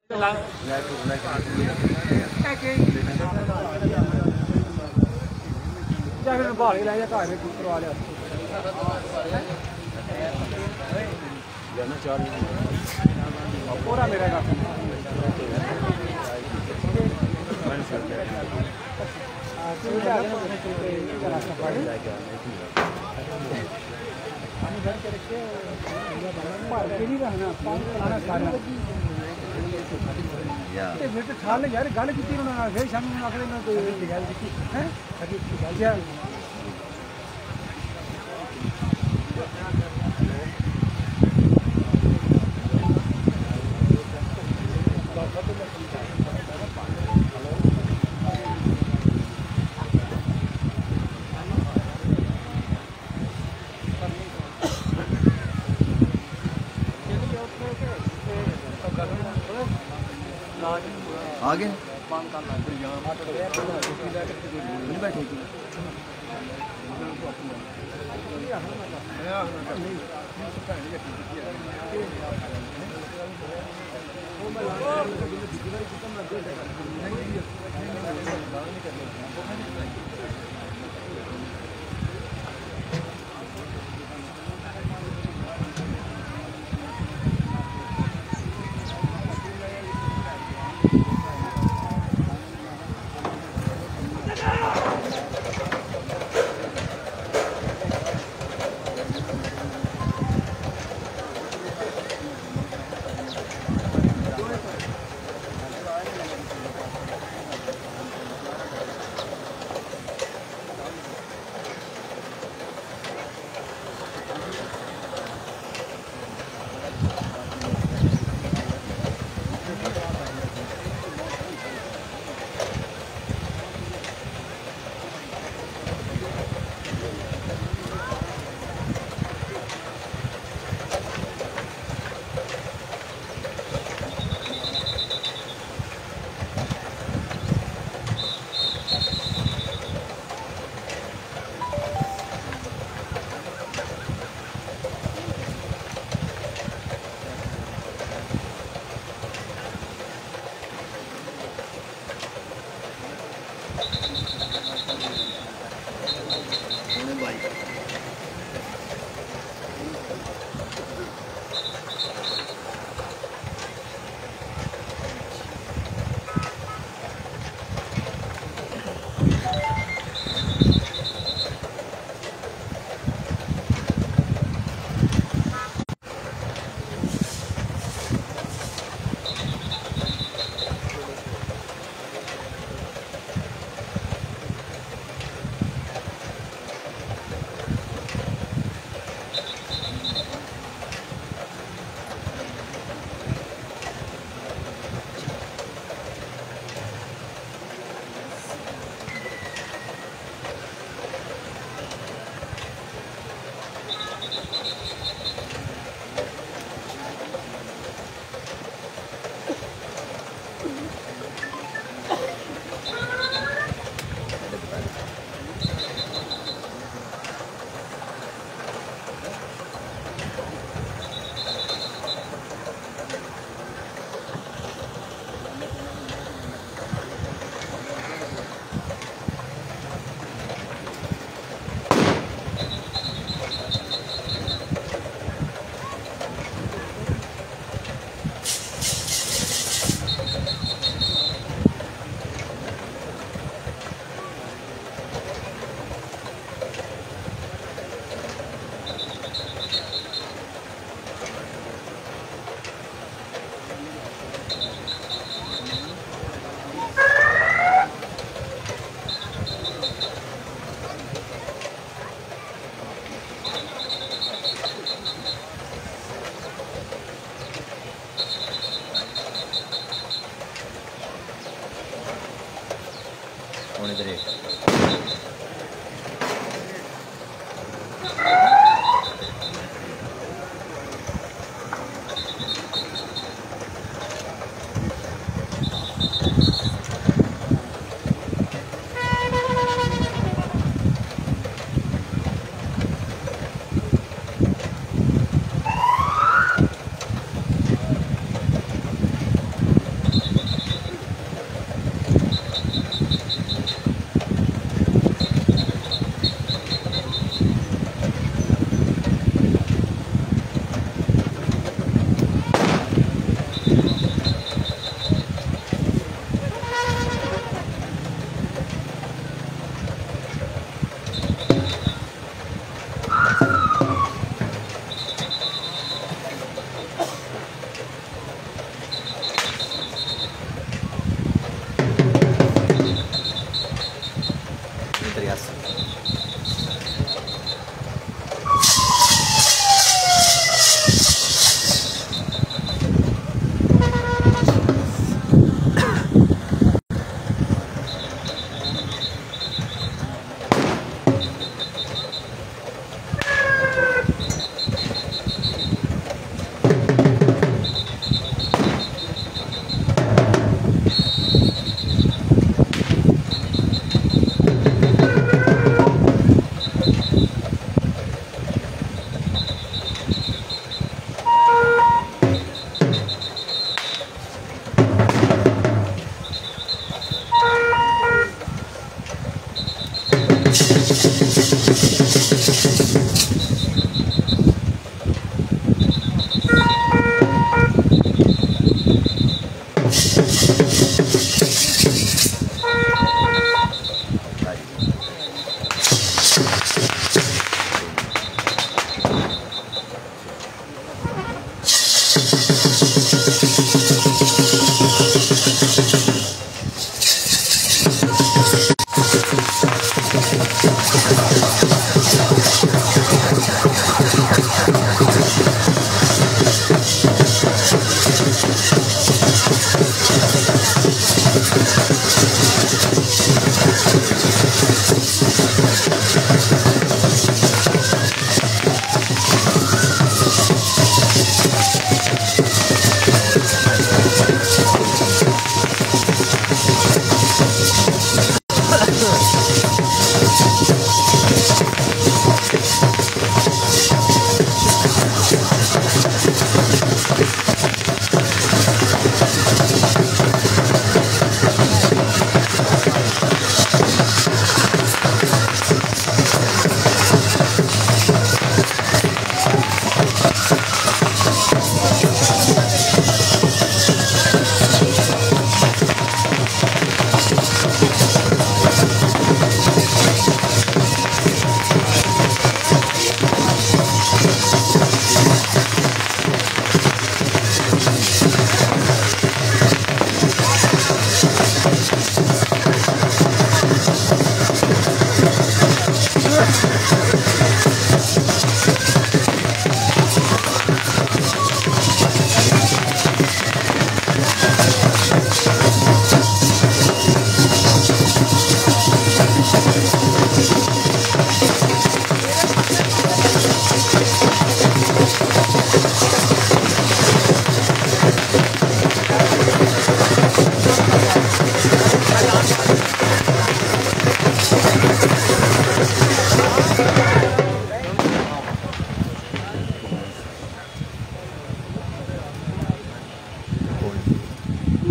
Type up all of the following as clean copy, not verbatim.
फिर भाल लै जा घर करवा लिया पूरा मेरा खाने यार गल की फिर शाम आखिर आगे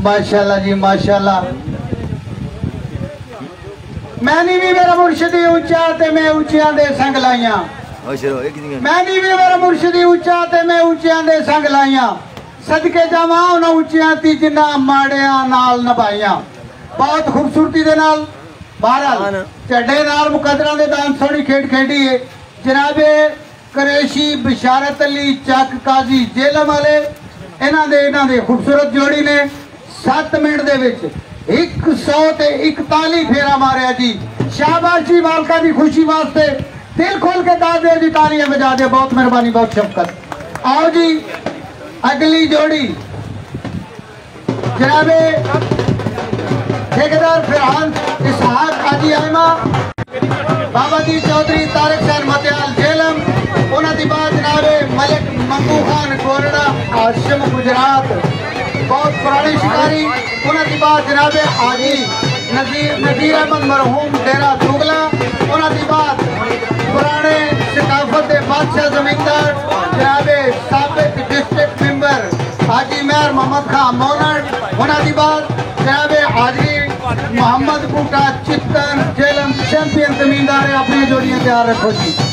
माशाल्लाह जी माशाल्लाह। मैंने भी मेरा मुर्शिदी ऊंचा ते मैं ऊंचियां दे संग लाइया। मैंने भी मेरा मुर्शिदी ऊंचा ते मैं ऊंचियां दे संग लाइया। सदके जावां उन्हां ऊंचियां ती जिन्ना माड़ियां नाल नभाइया। बहुत खूबसूरती दे नाल बहरहाल झड्डे नाल मुकदरा दे दान सोहनी खेड खेडी है। जनाबे करेशी बिशारत अली चक काजी जेलम वाले इन्हां दे खूबसूरत जोड़ी ने 7 मिनट दे विच 141 फेरा मारिया जी। शाबाशी मालका दी खुशी वास्ते दिल खोल के दा दे जी, तालियां बजा दे। बहुत मेहरबानी बहुत शफकत। आओ जी अगली जोड़ी जनाबे ठेकेदार फिरहान इसहाक हाजी आयमा बाबा जी चौधरी तारिक सैन मतियाल जेलम। उन्हां दी बाद जनाबे मलिक मंगू खान कोरड़ा हाशिम गुजरात बहुत पुराने शिकारी। उन्हां दी बाद जनाबे हाजी नजीर अहमद मरहूम डेरा तुगला। उन्हां दी बाद पुराने सकाफत के बादशाह जमींदार जनाबे साबिक डिस्ट्रिक्ट मेंबर हाजी मेहर मोहम्मद खान मोनट। उन्हां दी बाद जनाबे हाजी मोहम्मद बूटा चित्तन जेलम चैंपियन जमींदार। अपनी जोड़ियां तैयार रखो जी।